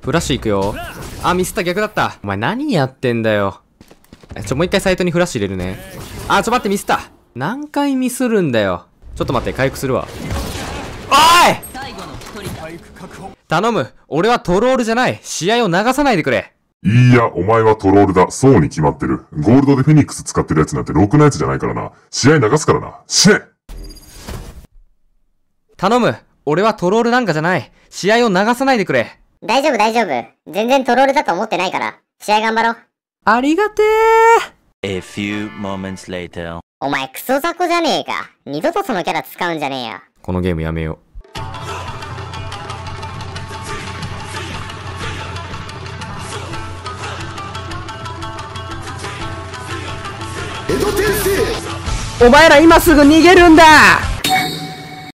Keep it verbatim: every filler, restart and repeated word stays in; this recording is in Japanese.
フラッシュ行くよ。あ、ミスった、逆だった。お前何やってんだよ。ちょ、もう一回サイトにフラッシュ入れるね。あ、ちょ、待って、ミスった。何回ミスるんだよ。ちょっと待って、回復するわ。おい！頼む。俺はトロールじゃない。試合を流さないでくれ。 いや、お前はトロールだ。そうに決まってる。ゴールドでフェニックス使ってるやつなんてろくなやつじゃないからな。試合流すからな。死ね！ 頼む。俺はトロールなんかじゃない。試合を流さないでくれ。 大丈夫大丈夫。全然トロールだと思ってないから。試合頑張ろう。 ありがてー。A few moments later。 お前クソ雑魚じゃねえか。二度とそのキャラ使うんじゃねえよ。 このゲームやめよう。お前ら今すぐ逃げるんだ。